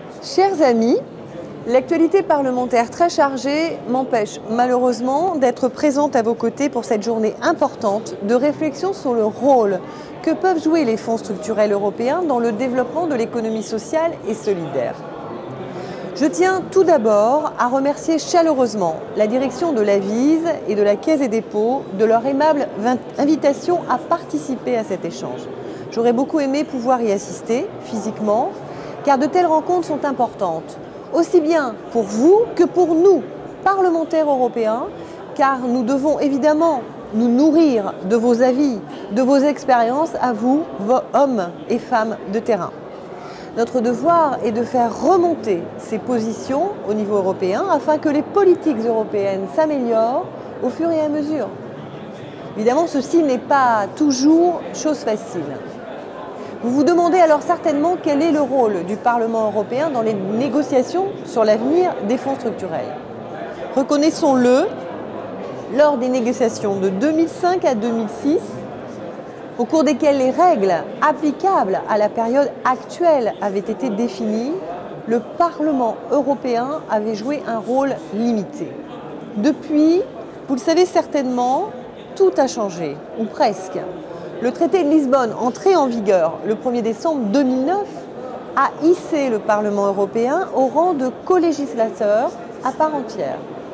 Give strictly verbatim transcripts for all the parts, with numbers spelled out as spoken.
Chers amis, l'actualité parlementaire très chargée m'empêche malheureusement d'être présente à vos côtés pour cette journée importante de réflexion sur le rôle que peuvent jouer les fonds structurels européens dans le développement de l'économie sociale et solidaire. Je tiens tout d'abord à remercier chaleureusement la direction de l'Avise et de la Caisse des dépôts de leur aimable invitation à participer à cet échange. J'aurais beaucoup aimé pouvoir y assister physiquement, car de telles rencontres sont importantes, aussi bien pour vous que pour nous, parlementaires européens, car nous devons évidemment nous nourrir de vos avis, de vos expériences à vous, vos hommes et femmes de terrain. Notre devoir est de faire remonter ces positions au niveau européen afin que les politiques européennes s'améliorent au fur et à mesure. Évidemment, ceci n'est pas toujours chose facile. Vous vous demandez alors certainement quel est le rôle du Parlement européen dans les négociations sur l'avenir des fonds structurels. Reconnaissons-le, lors des négociations de deux mille cinq à deux mille six, au cours desquelles les règles applicables à la période actuelle avaient été définies, le Parlement européen avait joué un rôle limité. Depuis, vous le savez certainement, tout a changé, ou presque. Le traité de Lisbonne, entré en vigueur le premier décembre deux mille neuf, a hissé le Parlement européen au rang de colégislateur à part entière.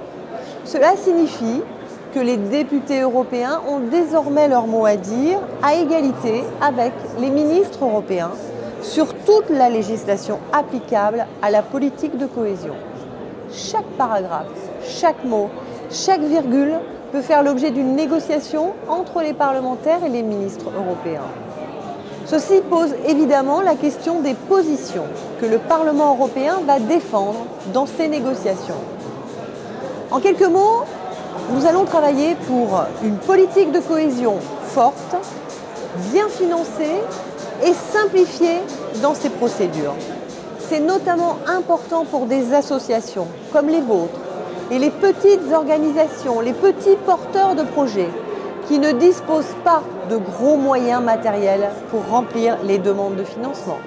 Cela signifie que les députés européens ont désormais leur mot à dire à égalité avec les ministres européens sur toute la législation applicable à la politique de cohésion. Chaque paragraphe, chaque mot, chaque virgule peut faire l'objet d'une négociation entre les parlementaires et les ministres européens. Ceci pose évidemment la question des positions que le Parlement européen va défendre dans ces négociations. En quelques mots, nous allons travailler pour une politique de cohésion forte, bien financée et simplifiée dans ses procédures. C'est notamment important pour des associations comme les vôtres et les petites organisations, les petits porteurs de projets qui ne disposent pas de gros moyens matériels pour remplir les demandes de financement.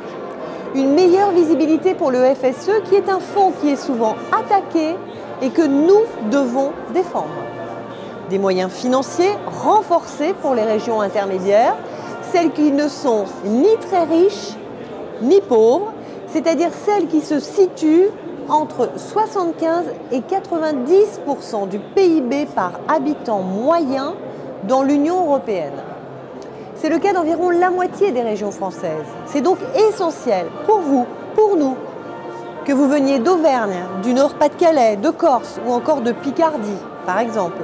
Une meilleure visibilité pour le F S E qui est un fonds qui est souvent attaqué et que nous devons défendre. Des moyens financiers renforcés pour les régions intermédiaires, celles qui ne sont ni très riches ni pauvres, c'est-à-dire celles qui se situent entre soixante-quinze et quatre-vingt-dix pour cent du P I B par habitant moyen dans l'Union européenne. C'est le cas d'environ la moitié des régions françaises. C'est donc essentiel pour vous, pour nous, que vous veniez d'Auvergne, du Nord-Pas-de-Calais, de Corse ou encore de Picardie, par exemple.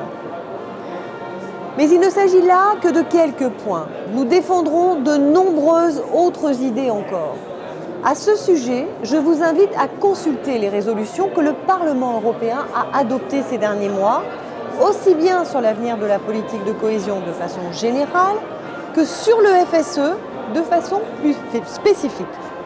Mais il ne s'agit là que de quelques points. Nous défendrons de nombreuses autres idées encore. À ce sujet, je vous invite à consulter les résolutions que le Parlement européen a adoptées ces derniers mois, aussi bien sur l'avenir de la politique de cohésion de façon générale que sur le F S E de façon plus spécifique.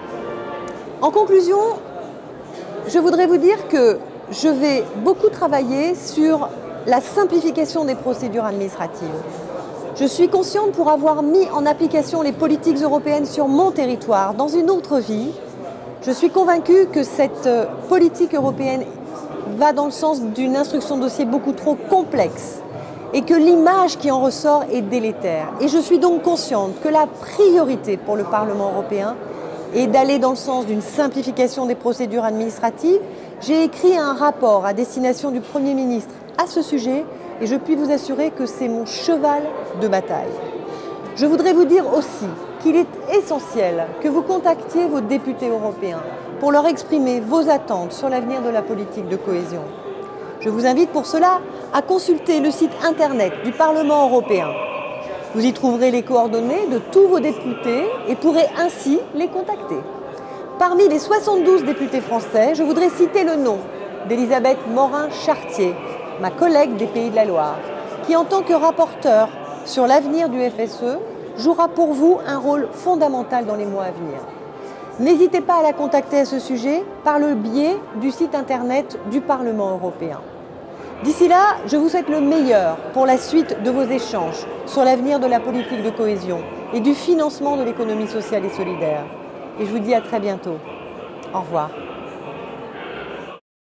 En conclusion, je voudrais vous dire que je vais beaucoup travailler sur la simplification des procédures administratives. Je suis consciente, pour avoir mis en application les politiques européennes sur mon territoire dans une autre vie, je suis convaincue que cette politique européenne va dans le sens d'une instruction de dossier beaucoup trop complexe et que l'image qui en ressort est délétère. Et je suis donc consciente que la priorité pour le Parlement européen et d'aller dans le sens d'une simplification des procédures administratives. J'ai écrit un rapport à destination du Premier ministre à ce sujet et je puis vous assurer que c'est mon cheval de bataille. Je voudrais vous dire aussi qu'il est essentiel que vous contactiez vos députés européens pour leur exprimer vos attentes sur l'avenir de la politique de cohésion. Je vous invite pour cela à consulter le site internet du Parlement européen. Vous y trouverez les coordonnées de tous vos députés et pourrez ainsi les contacter. Parmi les soixante-douze députés français, je voudrais citer le nom d'Elisabeth Morin-Chartier, ma collègue des Pays de la Loire, qui en tant que rapporteure sur l'avenir du F S E, jouera pour vous un rôle fondamental dans les mois à venir. N'hésitez pas à la contacter à ce sujet par le biais du site internet du Parlement européen. D'ici là, je vous souhaite le meilleur pour la suite de vos échanges sur l'avenir de la politique de cohésion et du financement de l'économie sociale et solidaire. Et je vous dis à très bientôt. Au revoir.